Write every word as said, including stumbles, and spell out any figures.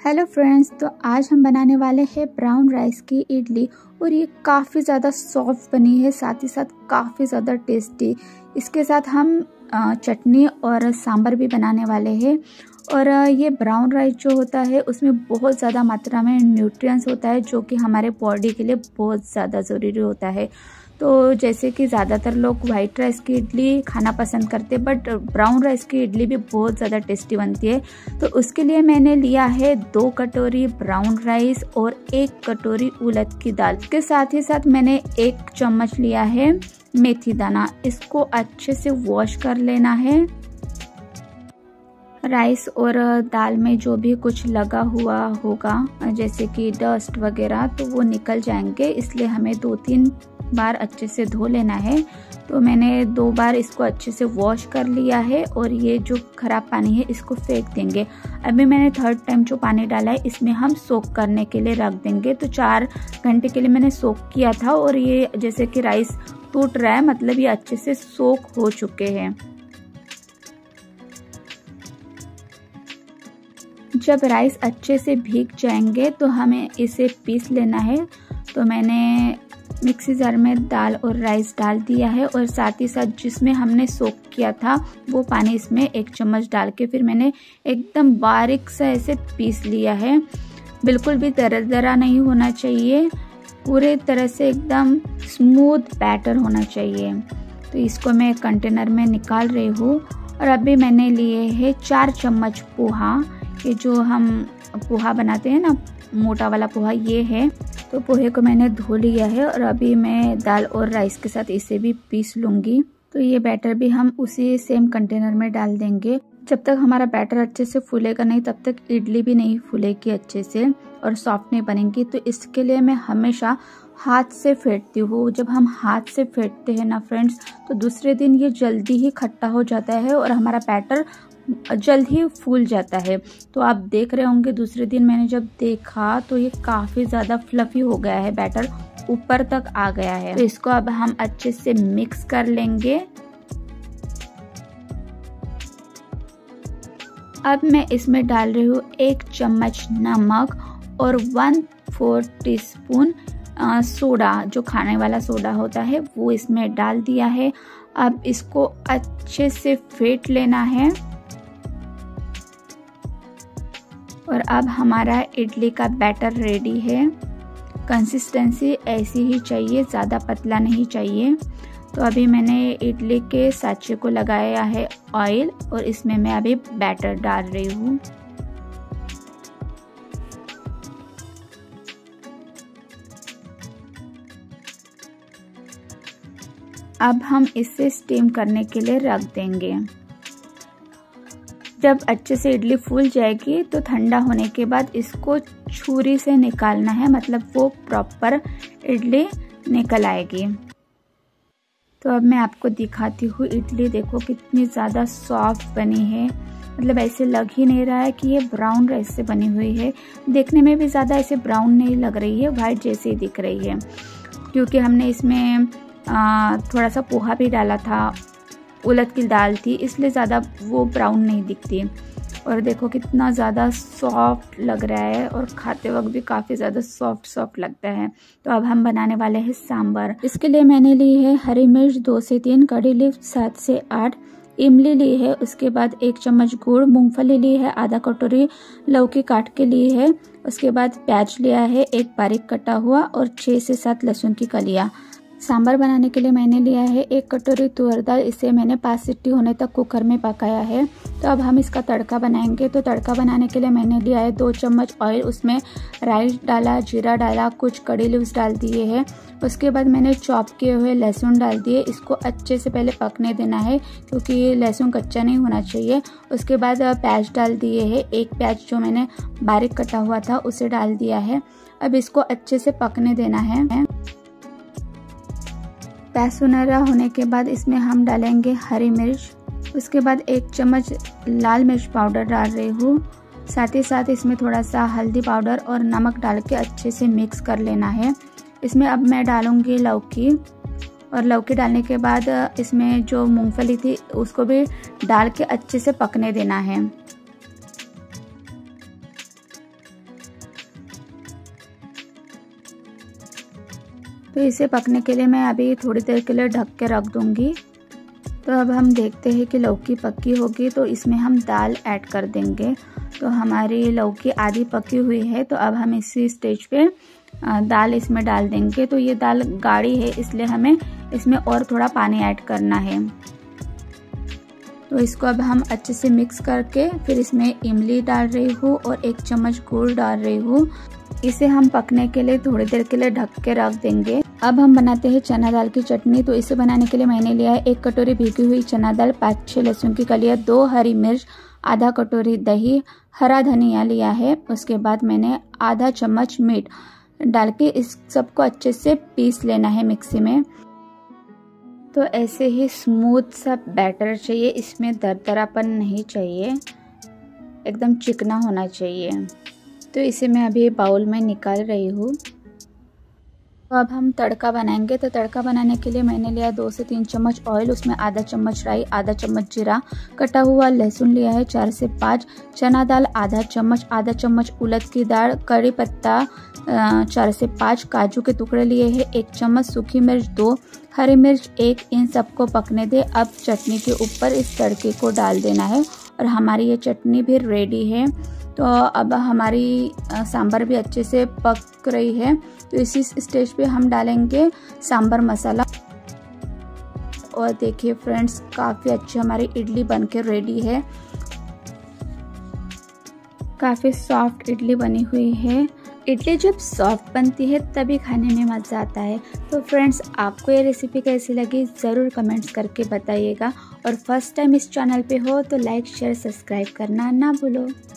Hello friends, तो आज हम बनाने वाले हैं ब्राउन राइस की इडली और ये काफ़ी ज़्यादा सॉफ्ट बनी है, साथ ही साथ काफ़ी ज़्यादा टेस्टी। इसके साथ हम चटनी और सांभर भी बनाने वाले हैं। और ये ब्राउन राइस जो होता है उसमें बहुत ज़्यादा मात्रा में न्यूट्रिएंट्स होता है जो कि हमारे बॉडी के लिए बहुत ज़्यादा ज़रूरी होता है। तो जैसे कि ज़्यादातर लोग वाइट राइस की इडली खाना पसंद करते हैं, बट ब्राउन राइस की इडली भी बहुत ज़्यादा टेस्टी बनती है। तो उसके लिए मैंने लिया है दो कटोरी ब्राउन राइस और एक कटोरी उड़द की दाल। इसके साथ ही साथ मैंने एक चम्मच लिया है मेथी दाना। इसको अच्छे से वॉश कर लेना है। राइस और दाल में जो भी कुछ लगा हुआ होगा जैसे कि डस्ट वगैरह, तो वो निकल जाएंगे, इसलिए हमें दो तीन बार अच्छे से धो लेना है। तो मैंने दो बार इसको अच्छे से वॉश कर लिया है और ये जो खराब पानी है इसको फेंक देंगे। अभी मैंने थर्ड टाइम जो पानी डाला है इसमें हम सोक करने के लिए रख देंगे। तो चार घंटे के लिए मैंने सोक किया था और ये जैसे कि राइस टूट रहा है, मतलब ये अच्छे से सोक हो चुके हैं। जब राइस अच्छे से भीग जाएंगे तो हमें इसे पीस लेना है। तो मैंने मिक्सी जार में दाल और राइस डाल दिया है और साथ ही साथ जिसमें हमने सोक किया था वो पानी इसमें एक चम्मच डाल के फिर मैंने एकदम बारीक सा ऐसे पीस लिया है। बिल्कुल भी दरदरा नहीं होना चाहिए, पूरे तरह से एकदम स्मूथ बैटर होना चाहिए। तो इसको मैं कंटेनर में निकाल रही हूँ। और अभी मैंने लिए है चार चम्मच पोहा। ये जो हम पोहा बनाते हैं ना, मोटा वाला पोहा, ये है। तो पोहे को मैंने धो लिया है और अभी मैं दाल और राइस के साथ इसे भी पीस लूँगी। तो ये बैटर भी हम उसी सेम कंटेनर में डाल देंगे। जब तक हमारा बैटर अच्छे से फूलेगा नहीं तब तक इडली भी नहीं फूलेगी अच्छे से और सॉफ्ट नहीं बनेगी। तो इसके लिए मैं हमेशा हाथ से फेंटती हूँ। जब हम हाथ से फेंटते हैं ना फ्रेंड्स, तो दूसरे दिन ये जल्दी ही खट्टा हो जाता है और हमारा बैटर जल्द ही फूल जाता है। तो आप देख रहे होंगे दूसरे दिन मैंने जब देखा तो ये काफ़ी ज़्यादा फ्लफी हो गया है, बैटर ऊपर तक आ गया है। तो इसको अब हम अच्छे से मिक्स कर लेंगे। अब मैं इसमें डाल रही हूँ एक चम्मच नमक और one fourth teaspoon soda, जो खाने वाला सोडा होता है वो इसमें डाल दिया है। अब इसको अच्छे से फेंट लेना है। और अब हमारा इडली का बैटर रेडी है। कंसिस्टेंसी ऐसी ही चाहिए, ज़्यादा पतला नहीं चाहिए। तो अभी मैंने इडली के साँचे को लगाया है ऑयल और इसमें मैं अभी बैटर डाल रही हूँ। अब हम इसे स्टीम करने के लिए रख देंगे। जब अच्छे से इडली फूल जाएगी तो ठंडा होने के बाद इसको छुरी से निकालना है, मतलब वो प्रॉपर इडली निकल आएगी। तो अब मैं आपको दिखाती हूँ इडली। देखो कितनी ज़्यादा सॉफ्ट बनी है, मतलब ऐसे लग ही नहीं रहा है कि ये ब्राउन राइस से बनी हुई है। देखने में भी ज़्यादा ऐसे ब्राउन नहीं लग रही है, वाइट जैसे ही दिख रही है, क्योंकि हमने इसमें आ, थोड़ा सा पोहा भी डाला था, उड़द की दाल थी, इसलिए ज़्यादा वो ब्राउन नहीं दिखती। और देखो कितना ज़्यादा सॉफ्ट लग रहा है और खाते वक्त भी काफ़ी ज़्यादा सॉफ्ट सॉफ्ट लगता है। तो अब हम बनाने वाले हैं सांभर। इसके लिए मैंने ली है हरी मिर्च दो से तीन, कड़ी लीफ सात से आठ, इमली ली है, उसके बाद एक चम्मच गुड़, मूंगफली ली है, आधा कटोरी लौकी काट के ली है, उसके बाद प्याज लिया है एक बारीक कटा हुआ और छः से सात लहसुन की कलियाँ। सांभर बनाने के लिए मैंने लिया है एक कटोरी तुअर दाल। इसे मैंने पाँच सीटी होने तक कुकर में पकाया है। तो अब हम इसका तड़का बनाएंगे। तो तड़का बनाने के लिए मैंने लिया है दो चम्मच ऑयल, उसमें राइस डाला, जीरा डाला, कुछ कड़ी लीव्स डाल दिए हैं। उसके बाद मैंने चॉप किए हुए लहसुन डाल दिए। इसको अच्छे से पहले पकने देना है क्योंकि लहसुन कच्चा नहीं होना चाहिए। उसके बाद प्याज डाल दिए है, एक प्याज जो मैंने बारीक कटा हुआ था उसे डाल दिया है। अब इसको अच्छे से पकने देना है। प्याज सुनहरा होने के बाद इसमें हम डालेंगे हरी मिर्च, उसके बाद एक चम्मच लाल मिर्च पाउडर डाल रही हूँ। साथ ही साथ इसमें थोड़ा सा हल्दी पाउडर और नमक डाल के अच्छे से मिक्स कर लेना है। इसमें अब मैं डालूँगी लौकी और लौकी डालने के बाद इसमें जो मूंगफली थी उसको भी डाल के अच्छे से पकने देना है। तो इसे पकने के लिए मैं अभी थोड़ी देर के लिए ढक के रख दूँगी। तो अब हम देखते हैं कि लौकी पकी होगी तो इसमें हम दाल ऐड कर देंगे। तो हमारी लौकी आधी पकी हुई है, तो अब हम इसी स्टेज पे दाल इसमें डाल देंगे। तो ये दाल गाढ़ी है इसलिए हमें इसमें और थोड़ा पानी ऐड करना है। तो इसको अब हम अच्छे से मिक्स करके फिर इसमें इमली डाल रही हूँ और एक चम्मच गुड़ डाल रही हूँ। इसे हम पकने के लिए थोड़ी देर के लिए ढक के रख देंगे। अब हम बनाते हैं चना दाल की चटनी। तो इसे बनाने के लिए मैंने लिया है एक कटोरी भीगी हुई चना दाल, पाँच छः लहसुन की कलियाँ, दो हरी मिर्च, आधा कटोरी दही, हरा धनिया लिया है। उसके बाद मैंने आधा चम्मच मीठ डाल के इस सबको अच्छे से पीस लेना है मिक्सी में। तो ऐसे ही स्मूथ सा बैटर चाहिए, इसमें दरदरापन नहीं चाहिए, एकदम चिकना होना चाहिए। तो इसे मैं अभी बाउल में निकाल रही हूँ। तो अब हम तड़का बनाएंगे। तो तड़का बनाने के लिए मैंने लिया दो से तीन चम्मच ऑयल, उसमें आधा चम्मच राई, आधा चम्मच जीरा, कटा हुआ लहसुन लिया है चार से पाँच, चना दाल आधा चम्मच, आधा चम्मच उड़द की दाल, कड़ी पत्ता चार से पाँच, काजू के टुकड़े लिए हैं एक चम्मच, सूखी मिर्च दो, हरी मिर्च एक। इन सबको पकने दे। अब चटनी के ऊपर इस तड़के को डाल देना है और हमारी ये चटनी भी रेडी है। तो अब हमारी सांभर भी अच्छे से पक रही है। तो इसी स्टेज पे हम डालेंगे सांभर मसाला। और देखिए फ्रेंड्स, काफ़ी अच्छी हमारी इडली बनके रेडी है। काफ़ी सॉफ्ट इडली बनी हुई है। इडली जब सॉफ्ट बनती है तभी खाने में मज़ा आता है। तो फ्रेंड्स, आपको ये रेसिपी कैसी लगी ज़रूर कमेंट्स करके बताइएगा। और फर्स्ट टाइम इस चैनल पे हो तो लाइक शेयर सब्सक्राइब करना ना भूलो।